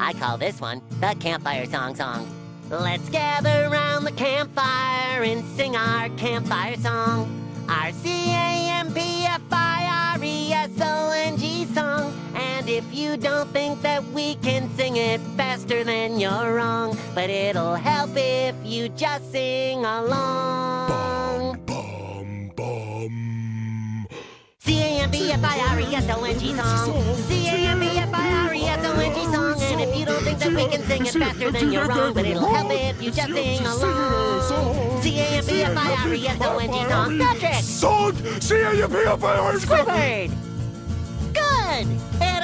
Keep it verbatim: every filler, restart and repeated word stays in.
I call this one the Campfire Song Song. Let's gather round the campfire and sing our campfire song. Our C A M P F I R E S O N G song. And if you don't think that we can sing it faster, then you're wrong. But it'll help if you just sing along. Bum, bum. C A M P F I R E S O N G song. C A M P F I R E S O N G song. And if you don't think that we can sing it faster, then you're wrong. But it'll help if you just sing along. C A M P F I R E S O N G song. Patrick! Song! C A M P F I R E S O N G! Squidward! Good!